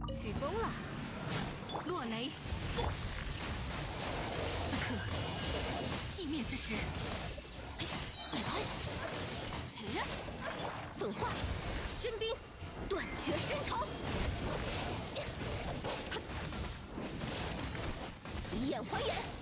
起风了，落雷。此刻，寂灭之时。粉化，坚冰，断绝深仇。以眼还眼。